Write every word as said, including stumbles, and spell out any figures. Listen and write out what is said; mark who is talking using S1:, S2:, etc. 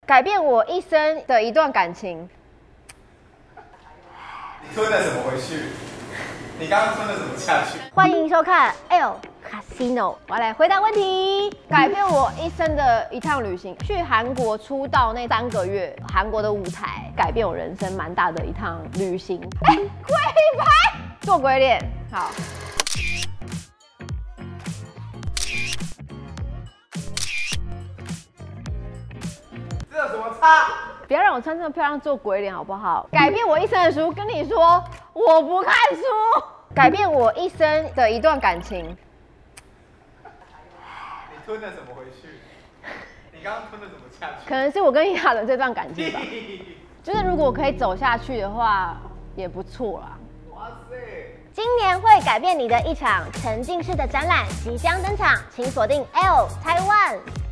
S1: 改变我一生的一段感情。
S2: 你吞了什么回去？你刚刚吞了什么下去？
S1: 欢迎收看 El Casino， 我要来回答问题。改变我一生的一趟旅行，去韩国出道那三个月，韩国的舞台改变我人生蛮大的一趟旅行。哎、欸，鬼牌，做鬼脸，好。
S2: 这有什么差？
S1: 不要让我穿这么漂亮做鬼脸好不好？改变我一生的书，跟你说我不看书。改变我一生的一段感情。
S2: 你吞了什么回去？你刚刚吞了什么下去？
S1: 可能是我跟亚伦这段感情吧。就是如果可以走下去的话，也不错啦。哇塞！
S3: 今年会改变你的一场沉浸式的展览即将登场，请锁定 L Taiwan。